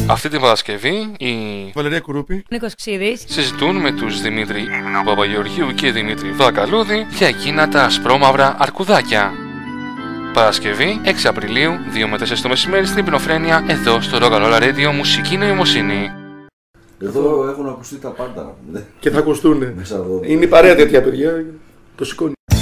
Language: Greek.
Αυτή την Παρασκευή η Βαλερία Κουρούπη, Νίκος Ξίδης συζητούν με τους Δημήτρη Παπαγεωργίου και Δημήτρη Βακαλούδη για εκείνα τα ασπρόμαυρα αρκουδάκια. Παρασκευή 6 Απριλίου, 2 με 4 το μεσημέρι στην Υπνοφρένεια, εδώ στο Rock'n'Roll Radio Μουσική Νοημοσύνη. Εδώ έχουν ακουστεί τα πάντα. και θα ακουστούν. Μέσα εδώ. Είναι η παρέα τέτοια παιδιά. Το σηκώνει.